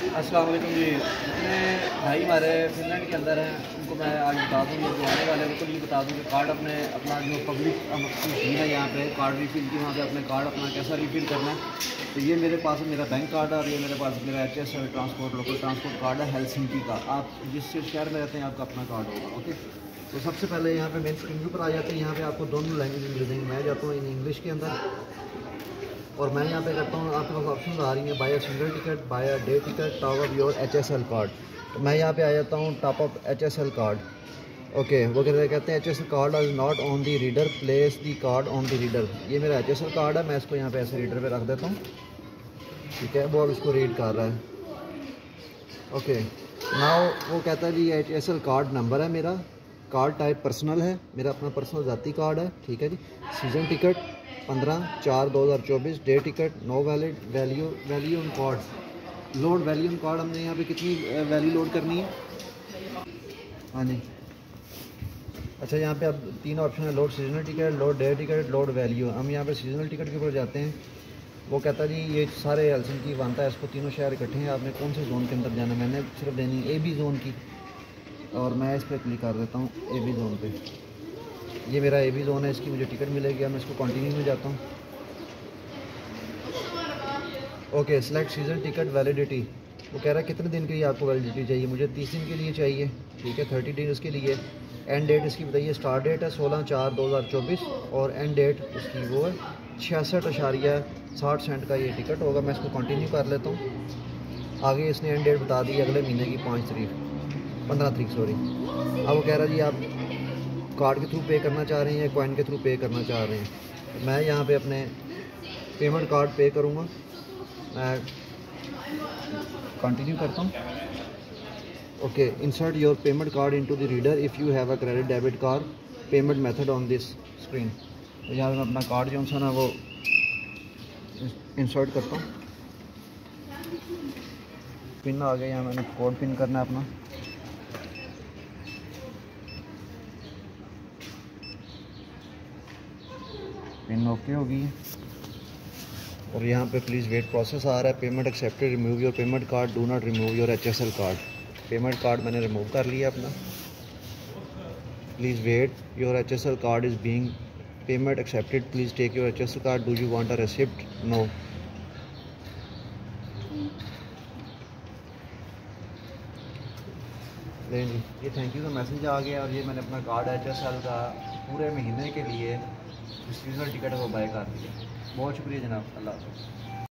अस्सलाम वालेकुम जी। जितने भाई हमारे फिनलैंड के अंदर हैं उनको मैं आज बता दूँ, ये जो आने वाले उनको ये बता दूँ कि कार्ड अपना जो पब्लिक मशीन है यहाँ पे कार्ड रिफ़िल की, वहाँ पे अपने कार्ड अपना कैसा रिफ़िल करना है। तो ये मेरे पास मेरा बैंक कार्ड है और ये मेरे पास मेरा HSL transport local transport card है हेलसिंकी का। आप जिस शहर में रहते हैं आपका अपना कार्ड होगा। ओके, तो सबसे पहले यहाँ पे मेन स्क्रीन के ऊपर आ जाते हैं। यहाँ पे आपको दोनों लैंग्वेज मिल जाएंगी। मैं जाता हूँ इन इंग्लिश के अंदर और मैं यहाँ पे करता हूँ, आपके पास ऑप्शन आ रही है buy single ticket, buy day ticket, top up your HSL card. तो मैं यहाँ पे आ जाता हूँ top up HSL card. Okay, वो कहते हैं HSL card is not on the reader, place the card on the reader. ये मेरा HSL कार्ड है, मैं इसको यहाँ पे ऐसे रीडर पे रख देता हूँ। ठीक है, वो अब इसको रीड कर रहा है। ओके, नाउ वो कहता है जी ये HSL कार्ड नंबर है मेरा, कार्ड टाइप पर्सनल है, मेरा अपना पर्सनल ज़ाती कार्ड है। ठीक है जी, season ticket 15/4/2024, day ticket no valid, value on card load, value on card हमने यहाँ पे कितनी वैल्यू लोड करनी है। हाँ जी, अच्छा यहाँ पे अब 3 ऑप्शन है, load seasonal ticket, load day ticket, load value. हम यहाँ पे सीजनल टिकट के ऊपर जाते हैं। वो कहता है जी ये सारे हेलसिंकी बनता है, इसको तीनों शहर इकट्ठे हैं, आपने कौन से जोन के अंदर जाना है। मैंने सिर्फ देनी है AB जोन की और मैं इस पर क्लिक कर देता हूँ AB जोन पे। ये मेरा AB जोन है, इसकी मुझे टिकट मिलेगी। मैं इसको कंटिन्यू में जाता हूँ। Okay, select season ticket validity. वो कह रहा है कितने दिन के लिए आपको वैलिडिटी चाहिए। मुझे 30 दिन के लिए चाहिए। ठीक है, 30 दिन उसके लिए। एंड डेट इसकी बताइए। स्टार्ट डेट है 16/4/2024 और एंड डेट इसकी वो है 66.60 का ये टिकट होगा। मैं इसको कंटिन्यू कर लेता हूँ। आगे इसने एंड डेट बता दी अगले महीने की 15 तारीख सॉरी। अब वो कह रहा है जी आप कार्ड के थ्रू पे करना चाह रहे हैं या कॉइन के थ्रू पे करना चाह रहे हैं। मैं यहाँ पे अपने पेमेंट कार्ड पे करूँगा। मैं कंटिन्यू करता हूँ। Okay, insert your payment card into the reader if you have a credit debit card, payment method on this screen. तो यहाँ मैं अपना कार्ड जो सा ना वो इंसर्ट करता हूँ। पिन आ गया, यहाँ मैंने कोड पिन करना है अपना। पिन ओके होगी और यहाँ पे प्लीज़ वेट प्रोसेस आ रहा है। Payment accepted, remove your payment card, do not remove your HSL card. Payment card मैंने रिमूव कर लिया अपना। Please wait your HSL card is being payment accepted, please take your HSL card, do you want a receipt, no. नहीं जी, ये thank you का message आ गया और ये मैंने अपना कार्ड HSL का पूरे महीने के लिए सीजनल टिकट को बाय कर दिया। बहुत शुक्रिया जनाब, अल्लाह हाफ़िज़।